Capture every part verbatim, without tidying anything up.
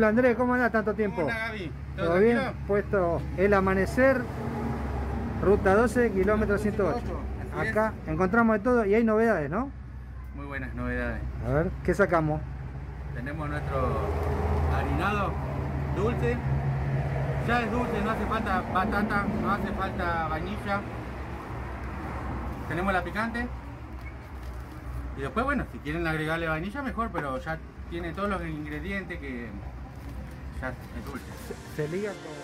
Hola Andrés, ¿cómo andás tanto tiempo? Hola Gaby, ¿todo, ¿Todo bien? tranquilo? Puesto El Amanecer, ruta doce, kilómetro ciento ocho. Así Acá encontramos de todo y hay novedades, ¿no? Muy buenas novedades. A ver, ¿qué sacamos? Tenemos nuestro harinado dulce. Ya es dulce, no hace falta batata, no hace falta vainilla. Tenemos la picante. Y después, bueno, si quieren agregarle vainilla mejor, pero ya tiene todos los ingredientes que ya es dulce. Se, se liga con...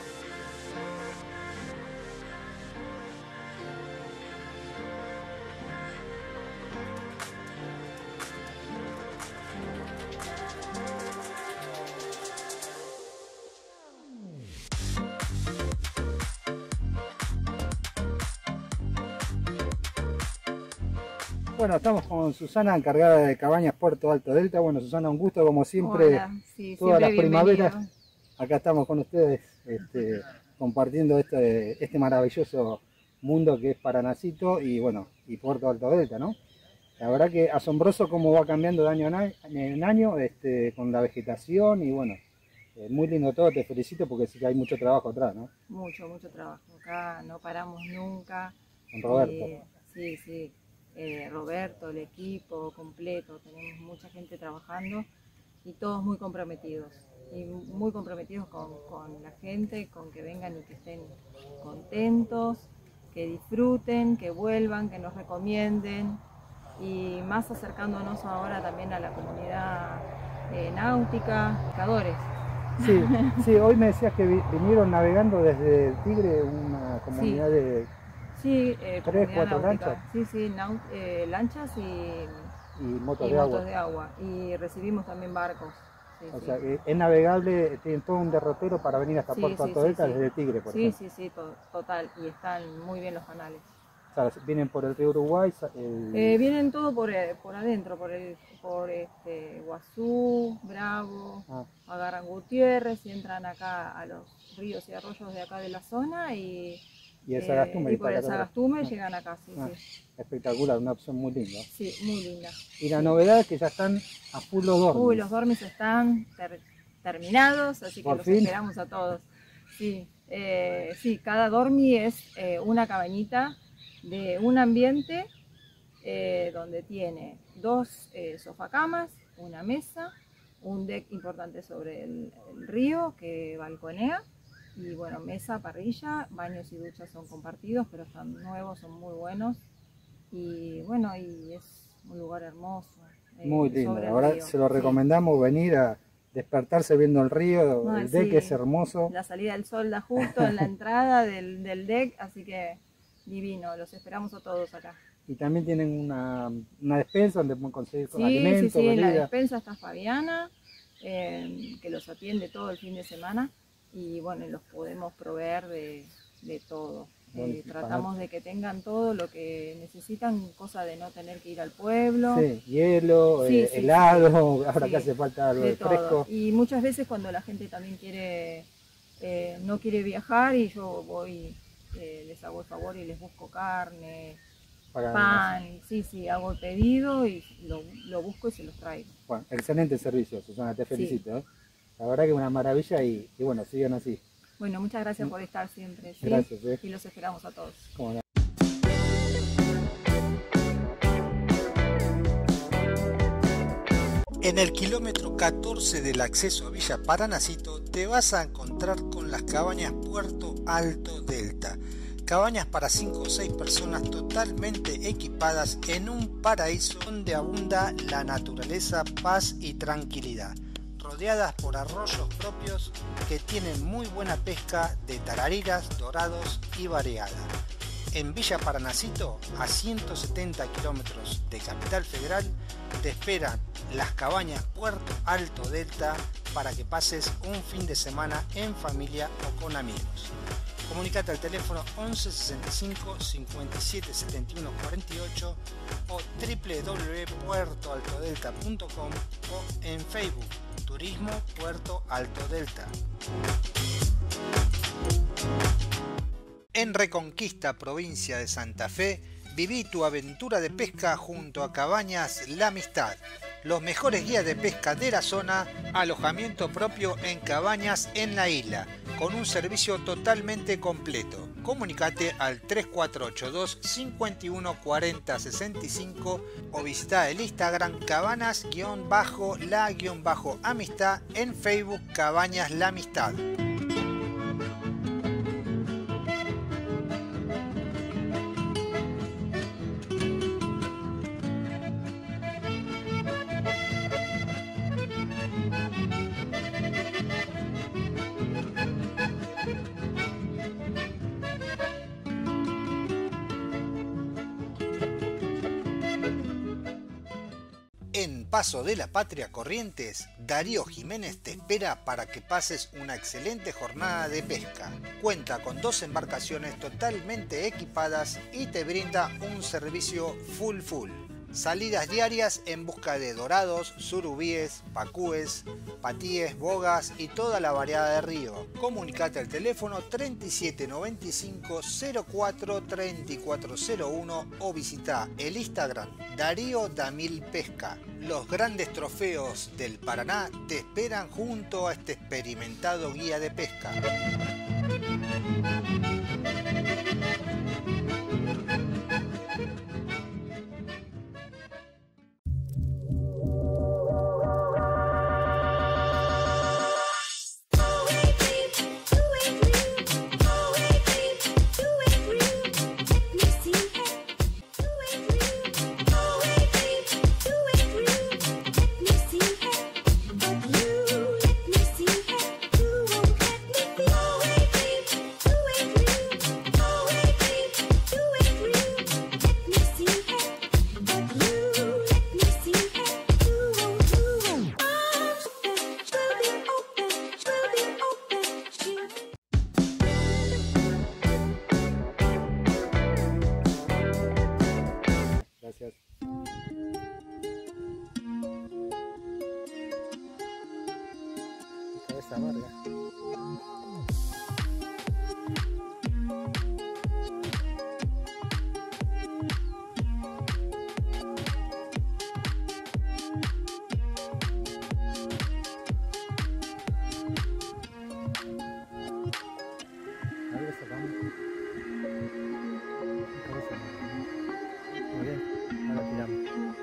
Bueno, estamos con Susana, encargada de Cabañas Puerto Alto Delta. Bueno, Susana, un gusto como siempre. Hola, sí, todas siempre las primaveras. bienvenido. Acá estamos con ustedes este, compartiendo este, este maravilloso mundo que es Paranacito y bueno, y Puerto Alto Delta, ¿no? La verdad que asombroso cómo va cambiando de año en año este, con la vegetación y bueno, eh, muy lindo todo, te felicito porque sí que hay mucho trabajo atrás, ¿no? Mucho, mucho trabajo. Acá no paramos nunca. Con Roberto. Eh, sí, sí. Eh, Roberto, el equipo completo, tenemos mucha gente trabajando y todos muy comprometidos. Y muy comprometidos con, con la gente, con que vengan y que estén contentos, que disfruten, que vuelvan, que nos recomienden. Y más acercándonos ahora también a la comunidad eh, náutica, pescadores. Sí, sí, hoy me decías que vi, vinieron navegando desde Tigre, una comunidad Sí. de Sí, eh, tres, comunidad cuatro náutica. lanchas Sí, sí, nau- eh, lanchas y, y motos y de motos agua. de agua. Y recibimos también barcos. Sí, O sí. sea, que es navegable, tienen todo un derrotero para venir hasta Sí, Puerto sí, Alto sí, Delta sí. desde Tigre, por Sí, ejemplo. sí, sí, to- total. Y están muy bien los canales. O sea, vienen por el río Uruguay, el... Eh, vienen todo por, eh, por adentro, por el por este Guazú, Bravo, Ah. agarran Gutiérrez y entran acá a los ríos y arroyos de acá de la zona y, y el eh, Sagastume. y por el para acá. Sagastume Ah. llegan acá, sí, Ah, sí. espectacular, una opción muy linda. Sí, muy linda. Y la novedad es que ya están a full los dormis. Uy, los dormis están ter- terminados, así que Por los fin. esperamos a todos. Sí, eh, sí, cada dormi es eh, una cabañita de un ambiente eh, donde tiene dos eh, sofacamas, una mesa, un deck importante sobre el, el río que balconea y bueno, mesa, parrilla, baños y duchas son compartidos, pero están nuevos, son muy buenos y bueno, y es un lugar hermoso. eh, Muy lindo, sobre el ahora río, se lo sí. recomendamos venir a despertarse viendo el río, Ah, el deck sí. es hermoso. La salida del sol da justo en la entrada del, del deck, así que divino, los esperamos a todos acá. Y también tienen una, una despensa donde pueden conseguir con Sí, sí, alimentos, sí, en la bebidas. despensa está Fabiana, eh, que los atiende todo el fin de semana y bueno, los podemos proveer de, de todo. Eh, Buenísimo. tratamos de que tengan todo lo que necesitan, cosa de no tener que ir al pueblo. Sí, hielo, Sí, eh, sí, helado, sí. ahora Sí, que hace falta algo de de todo. fresco. Y muchas veces cuando la gente también quiere, eh, no quiere viajar y yo voy, eh, les hago el favor y les busco carne, Para- pan, sí, sí, hago el pedido y lo, lo busco y se los traigo. Bueno, excelente servicio, Susana, te Sí. felicito. ¿eh? La verdad que es una maravilla y, y bueno, sigan así. Bueno, muchas gracias por estar siempre, ¿sí? Gracias, eh. Y los esperamos a todos. Cómo no. En el kilómetro catorce del acceso a Villa Paranacito te vas a encontrar con las cabañas Puerto Alto Delta. Cabañas para cinco o seis personas totalmente equipadas en un paraíso donde abunda la naturaleza, paz y tranquilidad. Rodeadas por arroyos propios que tienen muy buena pesca de tarariras, dorados y variada. En Villa Paranacito, a ciento setenta kilómetros de Capital Federal, te esperan las cabañas Puerto Alto Delta para que pases un fin de semana en familia o con amigos. Comunicate al teléfono once sesenta y cinco cincuenta y siete setenta y uno cuarenta y ocho o doble u doble u doble u punto puerto alto delta punto com o en Facebook Turismo Puerto Alto Delta. En Reconquista, provincia de Santa Fe, viví tu aventura de pesca junto a Cabañas La Amistad. los mejores guías de pesca de la zona, alojamiento propio en cabañas en la isla, con un servicio totalmente completo. Comunicate al tres cuatro ocho dos, cinco uno cuatro cero seis cinco o visita el Instagram cabanas-la-amistad, en Facebook Cabañas La Amistad. En Paso de la Patria Corrientes, Darío Jiménez te espera para que pases una excelente jornada de pesca. Cuenta con dos embarcaciones totalmente equipadas y te brinda un servicio full full. Salidas diarias en busca de dorados, surubíes, pacúes, patíes, bogas y toda la variedad de río. Comunicate al teléfono treinta y siete noventa y cinco, cero cuatro, treinta y cuatro cero uno o visita el Instagram Darío Damil Pesca. Los grandes trofeos del Paraná te esperan junto a este experimentado guía de pesca. Gracias. Cabeza amarga. Algo sacamos. Cabeza amarga. Muy bien, ahora tiramos.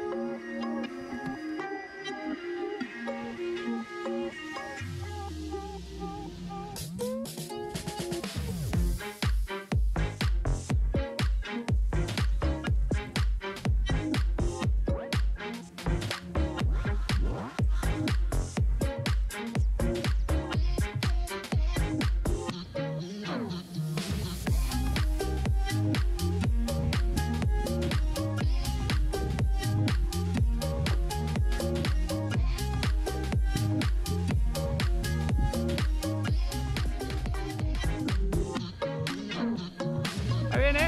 Ahí viene.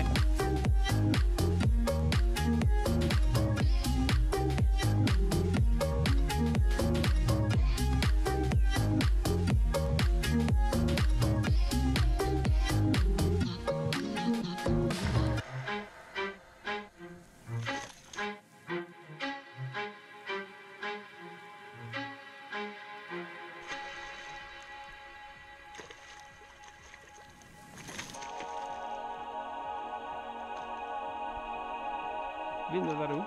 Lindo Daru.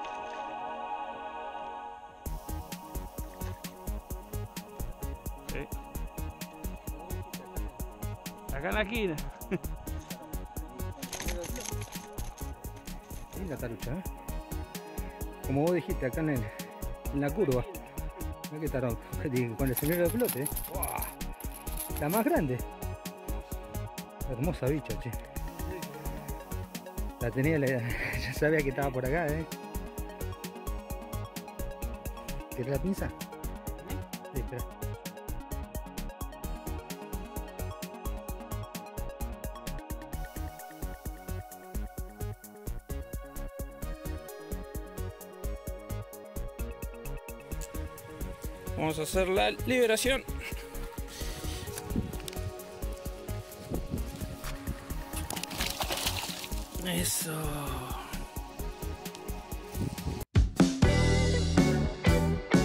Sí. Acá en la esquina. Linda tarucha, ¿eh? Como vos dijiste, acá en, el, en la curva. Mira que tarón, con el señor de flote, ¿eh? ¡Wow! La más grande. Hermosa bicha, che. La tenía, la, ya sabía que estaba por acá, ¿eh? ¿Quieres la pinza? Sí, espera. Vamos a hacer la liberación. Eso.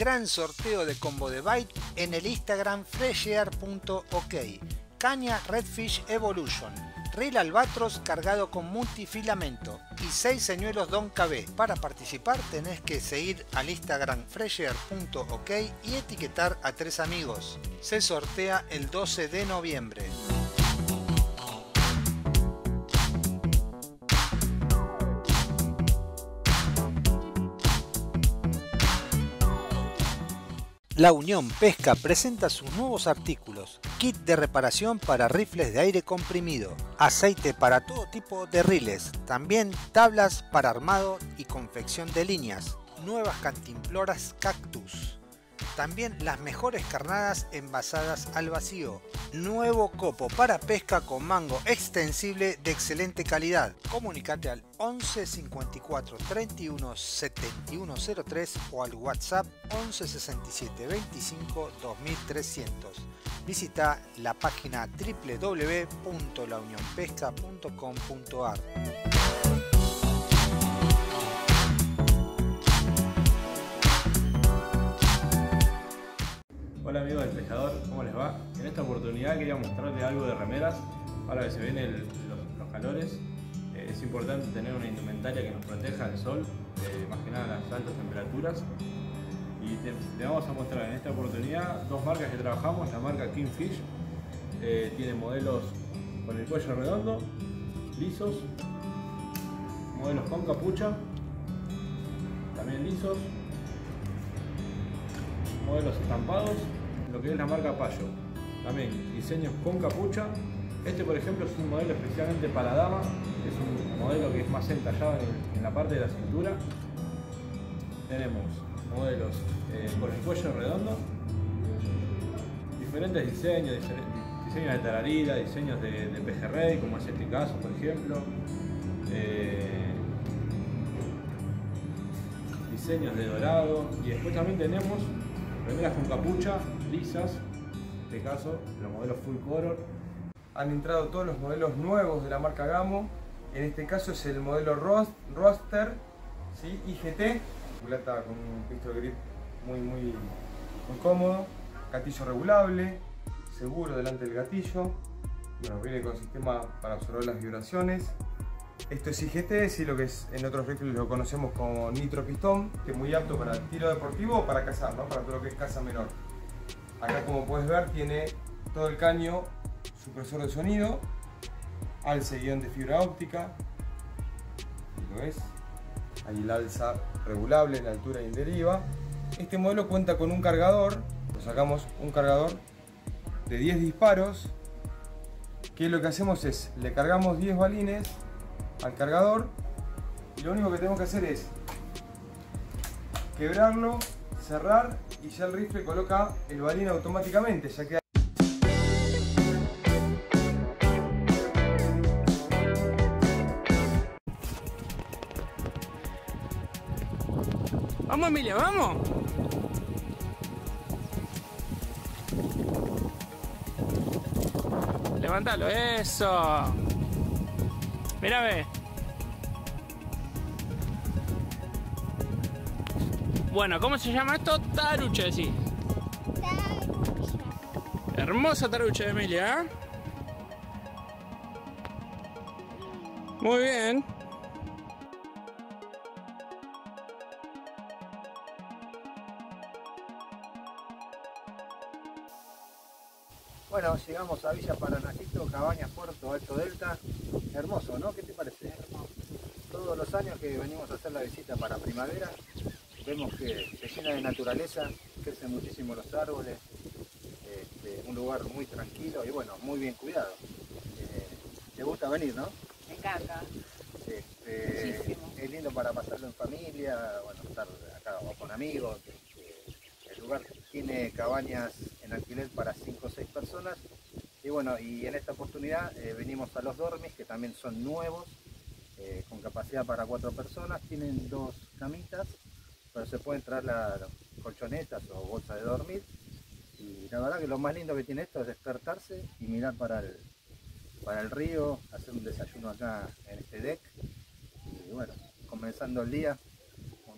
Gran sorteo de combo de bite en el Instagram freshear punto ok. Caña Redfish Evolution. Reel albatros cargado con multifilamento y seis señuelos Don K B. Para participar tenés que seguir al Instagram freshear punto ok y etiquetar a tres amigos. Se sortea el doce de noviembre. La Unión Pesca presenta sus nuevos artículos: kit de reparación para rifles de aire comprimido, aceite para todo tipo de riles, también tablas para armado y confección de líneas, nuevas cantimploras Cactus, también las mejores carnadas envasadas al vacío, nuevo copo para pesca con mango extensible de excelente calidad. Comunicate al once cincuenta y cuatro treinta y uno setenta y uno cero tres o al WhatsApp once sesenta y siete veinticinco dos mil trescientos. Visita la página doble u doble u doble u punto la unión pesca punto com punto ar. Hola amigos del pescador, ¿cómo les va? En esta oportunidad quería mostrarles algo de remeras. Ahora que se ven el, los, los calores, eh, es importante tener una indumentaria que nos proteja del sol, eh, más que nada las altas temperaturas. Y te, te vamos a mostrar en esta oportunidad dos marcas que trabajamos. La marca Kingfish eh, tiene modelos con el cuello redondo, lisos, modelos con capucha, también lisos, modelos estampados, lo que es la marca Payo, también diseños con capucha. Este por ejemplo es un modelo especialmente para dama, es un modelo que es más entallado en, en la parte de la cintura. Tenemos modelos eh, con el cuello redondo, diferentes diseños, diferentes, diseños de tararira, diseños de, de pejerrey, como es este caso por ejemplo, eh, diseños de dorado, y después también tenemos remeras con capucha, lisas, en este caso los modelos full color. Han entrado todos los modelos nuevos de la marca Gamo. En este caso es el modelo Roster, ¿sí? I G T, culata con un pistol grip muy, muy, muy cómodo, gatillo regulable, seguro delante del gatillo. Bueno, viene con sistema para absorber las vibraciones. Esto es I G T, sí, lo que es, en otros rifles lo conocemos como nitro pistón, que es muy apto para tiro deportivo o para cazar, ¿no? Para todo lo que es caza menor. Acá, como puedes ver, tiene todo el caño supresor de sonido, alce guión de fibra óptica, ¿lo ves? Ahí el alza regulable en altura y en deriva. Este modelo cuenta con un cargador, lo sacamos un cargador de diez disparos, que lo que hacemos es, le cargamos diez balines al cargador y lo único que tenemos que hacer es quebrarlo, cerrar y ya el rifle coloca el balín automáticamente, ya queda. Vamos Emilia, vamos. Levántalo, eso. Mira, ve. Bueno, ¿cómo se llama esto? Tarucha, sí. Tarucha. Hermosa tarucha de Emilia, ¿eh? Muy bien. Bueno, llegamos a Villa Paranacito, Cabañas, Puerto Alto Delta. Hermoso, ¿no? ¿Qué te parece? Hermoso. Todos los años que venimos a hacer la visita para primavera, vemos que se llena de naturaleza, crecen muchísimo los árboles, este, un lugar muy tranquilo y bueno, muy bien cuidado. Eh, ¿Te gusta venir, no? Me encanta. Este, es lindo para pasarlo en familia, bueno, estar acá o con amigos. El lugar tiene cabañas en alquiler para cinco o seis personas y bueno, y en esta oportunidad eh, venimos a los dormis, que también son nuevos, eh, con capacidad para cuatro personas. Tienen dos camitas, pero se pueden traer las colchonetas o bolsas de dormir, y la verdad que lo más lindo que tiene esto es despertarse y mirar para el, para el río, hacer un desayuno acá en este deck y bueno, comenzando el día, un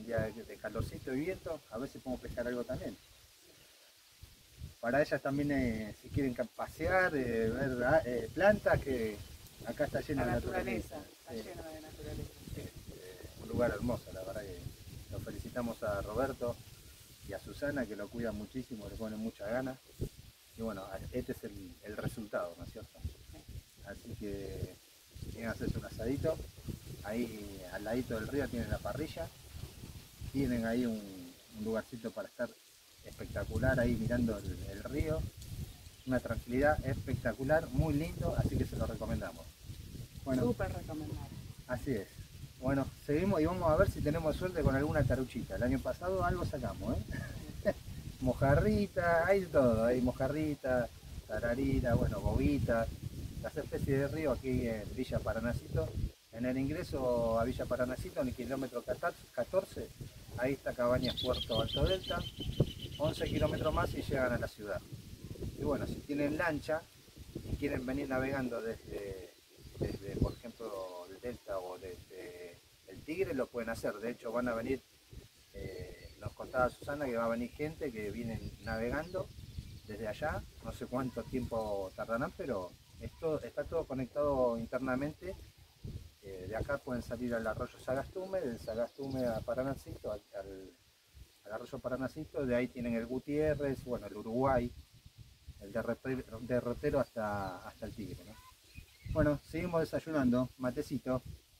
un día de, de calorcito y viento, a veces podemos pescar algo también. Para ellas también, eh, si quieren pasear, eh, ver eh, plantas, que acá está lleno La de naturaleza. naturaleza, está Sí. lleno de naturaleza. Eh, un lugar hermoso, la verdad que lo felicitamos a Roberto y a Susana, que lo cuidan muchísimo, le ponen muchas ganas. Y bueno, este es el, el resultado, ¿no es cierto? Así que tienen que hacerse un asadito. Ahí al ladito del río tienen la parrilla. Tienen ahí un, un lugarcito para estar espectacular, ahí mirando el, el río. Una tranquilidad espectacular, muy lindo, así que se lo recomendamos. Bueno, Súper recomendable. así es. Bueno, seguimos y vamos a ver si tenemos suerte con alguna taruchita. El año pasado algo sacamos, ¿eh? Mojarrita, hay de todo, hay mojarrita, tararira, bueno, bobita, las especies de río aquí en Villa Paranacito. En el ingreso a Villa Paranacito, en el kilómetro catorce, ahí está Cabañas Puerto Alto Delta, once kilómetros más y llegan a la ciudad. Y bueno, si tienen lancha y quieren venir navegando desde, desde por ejemplo, el Delta o desde el Tigre, lo pueden hacer. De hecho, van a venir, eh, nos contaba Susana que va a venir gente que vienen navegando desde allá, no sé cuánto tiempo tardarán, pero esto, está todo conectado internamente. Eh, de acá pueden salir al arroyo Sagastume, del Sagastume a Paranacito, al, al, al arroyo Paranacito, de ahí tienen el Gutiérrez, bueno, el Uruguay, el derrotero, derrotero hasta, hasta el Tigre, ¿no? Bueno, seguimos desayunando, matecito.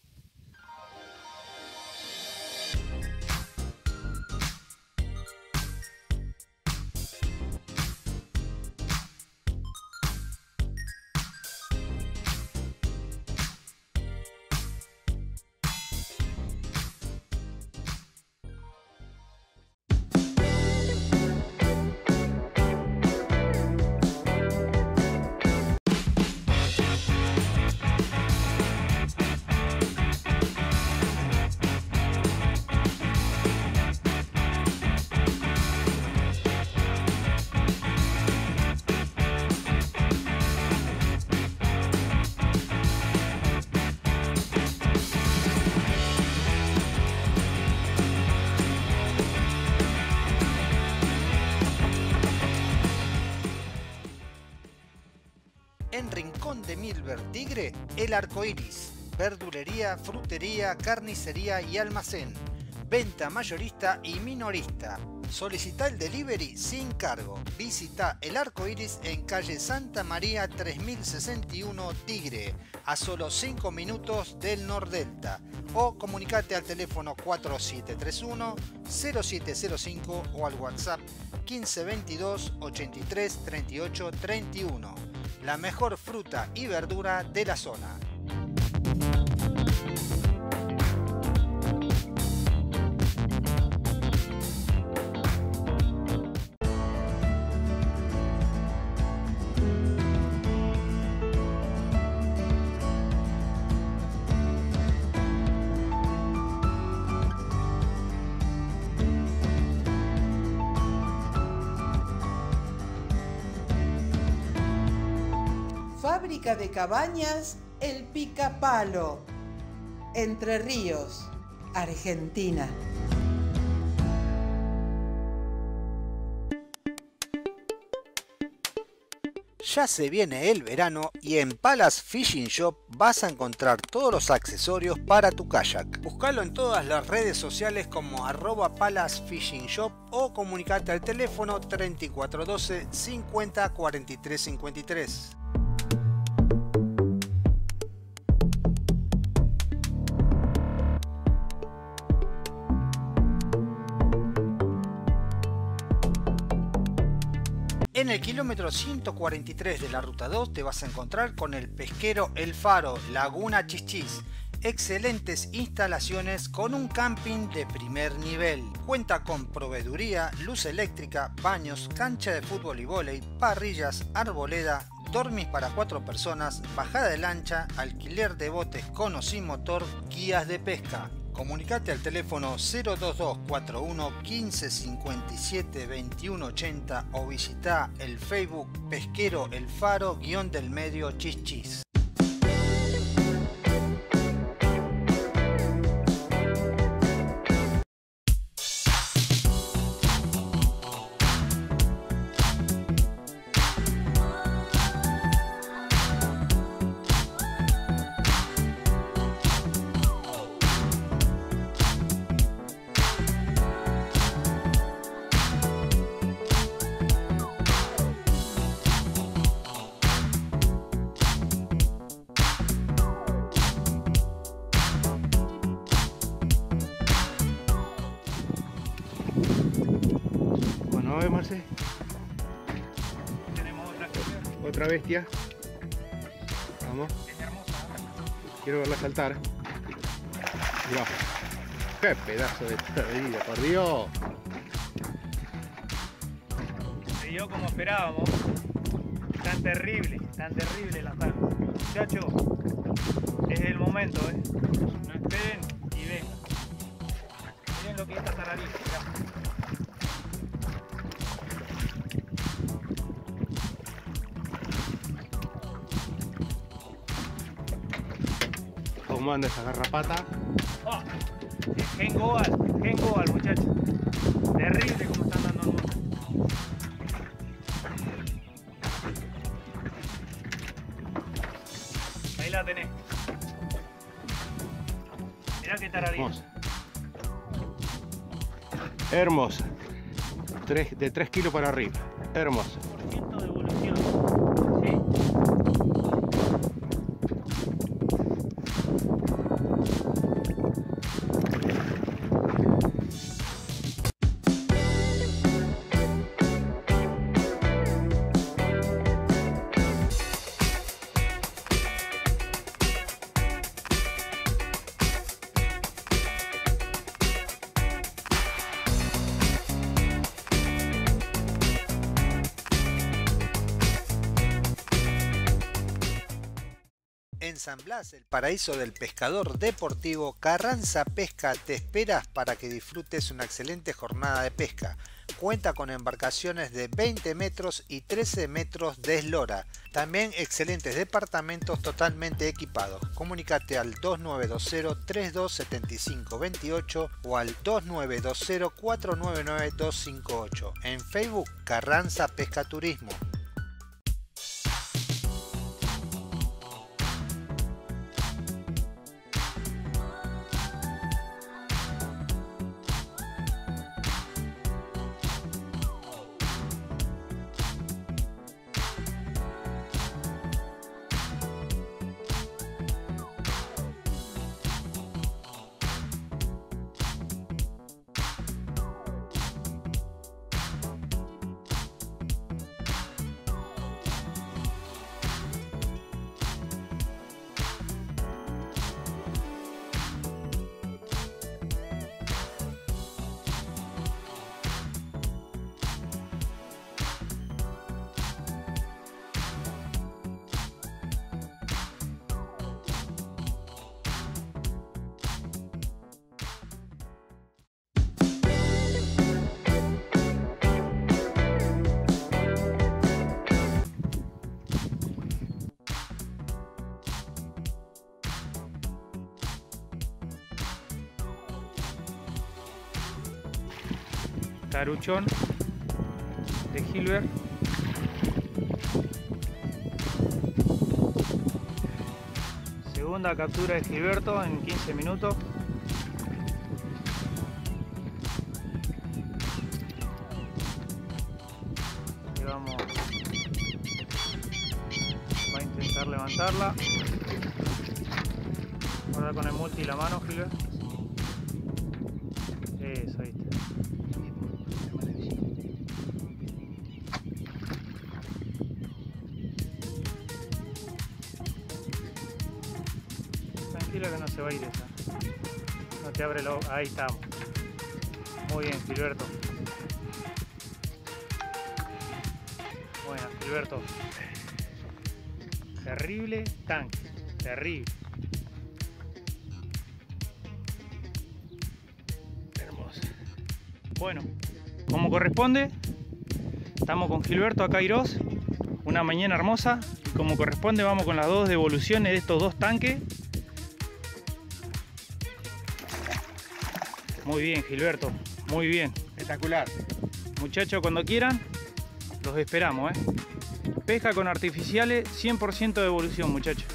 En Rincón de Milver Tigre, El Arco Iris, verdulería, frutería, carnicería y almacén, venta mayorista y minorista. Solicita el delivery sin cargo. Visita El Arco Iris en calle Santa María tres mil sesenta y uno Tigre, a solo cinco minutos del Nordelta. O comunicate al teléfono cuatro siete tres uno cero siete cero cinco o al WhatsApp quince veintidós ochenta y tres treinta y ocho treinta y uno. La mejor fruta y verdura de la zona. Fábrica de cabañas El Picapalo, Entre Ríos, Argentina. Ya se viene el verano y en Palace Fishing Shop vas a encontrar todos los accesorios para tu kayak. Búscalo en todas las redes sociales como arroba Palace Fishing Shop o comunicate al teléfono treinta y cuatro doce cincuenta cuarenta y tres cincuenta y tres. En el kilómetro ciento cuarenta y tres de la ruta dos te vas a encontrar con el pesquero El Faro, Laguna Chichis. Excelentes instalaciones con un camping de primer nivel. Cuenta con proveeduría, luz eléctrica, baños, cancha de fútbol y vóley, parrillas, arboleda, dormis para cuatro personas, bajada de lancha, alquiler de botes con o sin motor, guías de pesca. Comunicate al teléfono cero dos dos cuatro uno quince cincuenta y siete veintiuno ochenta o visita el Facebook Pesquero El Faro guión del medio Chichis. ver, Marce. Tenemos otra Hilbert. Otra bestia. Vamos. Es hermosa. Quiero verla saltar. Mirá. ¡Qué pedazo de travería, por Dios! Se dio como esperábamos. Tan terrible, tan terrible la tarde. Muchachos, es el momento, ¿eh? No esperen y vengan. Miren lo que es esta taradilla, mirá. ¿Cómo anda esa garrapata? Oh, es Gen Goal, Gen Goal, muchachos. Terrible como están dando el mundo. Ahí la tenés. Mirá qué taradilla. Hermosa. Hermosa. Tres, de tres kilos para arriba. Hermosa. por ciento de evolución. ¿Sí? En San Blas, el paraíso del pescador deportivo, Carranza Pesca te espera para que disfrutes una excelente jornada de pesca. Cuenta con embarcaciones de veinte metros y trece metros de eslora. También excelentes departamentos totalmente equipados. Comunícate al dos nueve dos cero, tres dos siete cinco dos ocho o al dos nueve dos cero, cuatro nueve nueve dos cinco ocho. En Facebook, Carranza Pesca Turismo. Taruchón de Hilbert. Segunda captura de Gilberto en quince minutos. Y vamos, va a intentar levantarla. Guarda con el multi la mano, Gilbert. Eso, ahí está. Tranquilo que no se va a ir esa. No te abre lo... Ahí estamos. Muy bien, Gilberto. Bueno, Gilberto. Terrible tanque. Terrible. Hermosa. Bueno, como corresponde, estamos con Gilberto acá Irós. Una mañana hermosa. Y como corresponde, vamos con las dos devoluciones de estos dos tanques. Muy bien, Gilberto, muy bien. Espectacular. Muchachos, cuando quieran, los esperamos, ¿eh? Pesca con artificiales, cien por ciento de evolución, muchachos.